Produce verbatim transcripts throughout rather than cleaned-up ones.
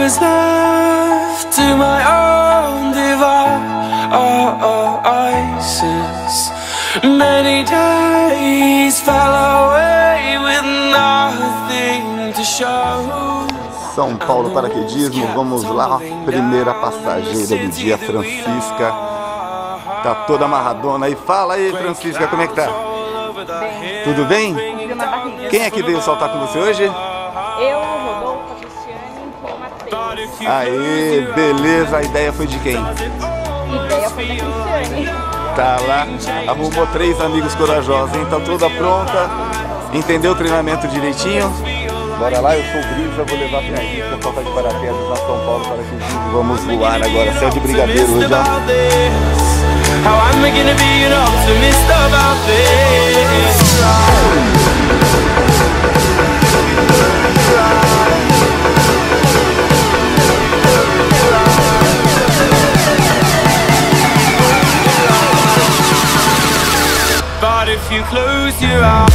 was left to my own devices. Many days fell away with nothing to show. São Paulo Paraquedismo, vamos lá, primeira passageira do dia, Francisca. Tá toda amarradona aí. Fala aí, Francisca, como é que tá? Bem. Tudo bem? Na barriga. Quem é que veio saltar com você hoje? Eu, Rodolfo, a Cristiane e o Matheus. Aê, beleza, a ideia foi de quem? A ideia foi da Cristiane. Tá lá, arrumou três amigos corajosos, hein? Tá toda pronta, entendeu o treinamento direitinho? Bora lá, eu sou o Brisa, vou levar a Francisca pra saltar de paraquedas na São Paulo Paraquedismo. Vamos voar agora, céu de brigadeiro hoje, ó. How am I gonna be an optimist about this? But if you close your eyes,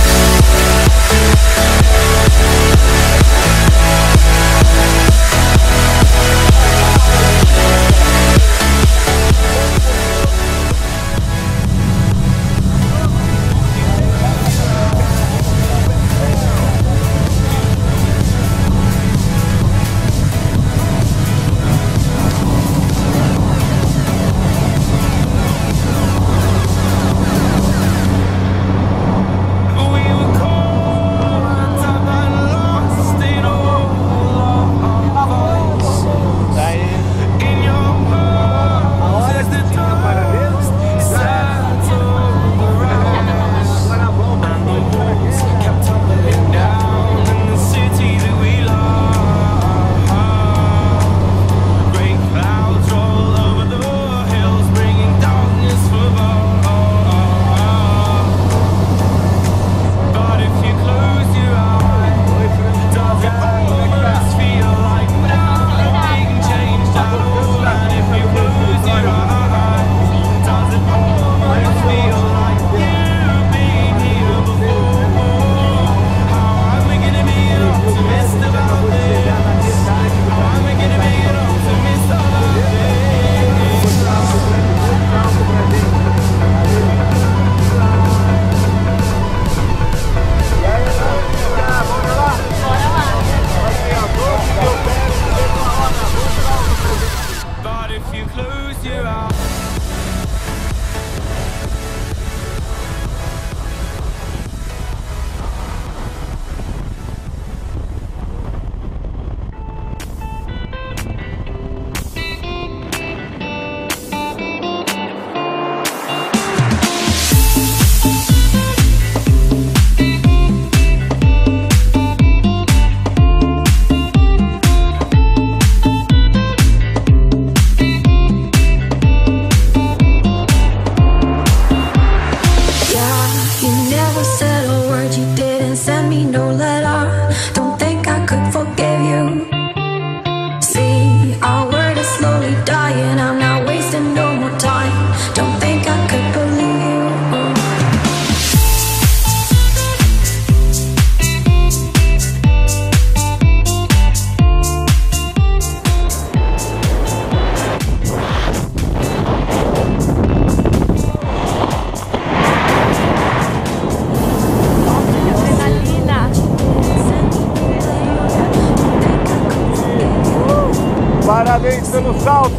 parabéns pelo salto!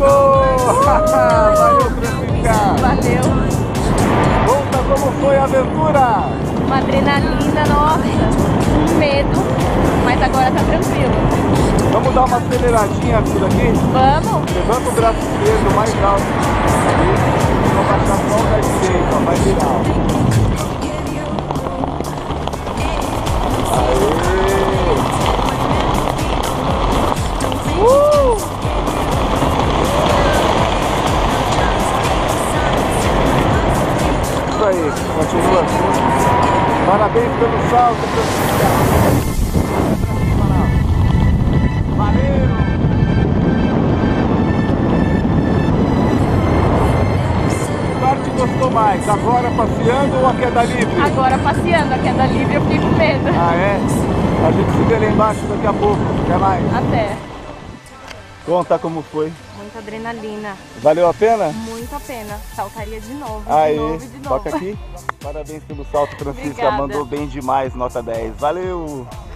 Valeu, Francisca! Valeu. Conta como foi a aventura! Uma adrenalina, nossa, um medo, mas agora tá tranquilo. Vamos dar uma aceleradinha por aqui? Vamos? Levanta o braço esquerdo mais alto. Vamos baixar só o da direita, vai virar. Aê! Uh! Isso aí, continua. Parabéns pelo salto, Francisca. Valeu! Qual te gostou mais? Agora passeando ou a queda livre? Agora passeando, a queda livre eu fiquei com medo. Ah, é? A gente se vê lá embaixo daqui a pouco. Até mais. Até. Conta como foi. Muita adrenalina. Valeu a pena? Muito a pena. Saltaria de novo, Aí, de novo e de novo. toca aqui. Parabéns pelo salto, Francisca. Obrigada. Mandou bem demais, nota dez. Valeu!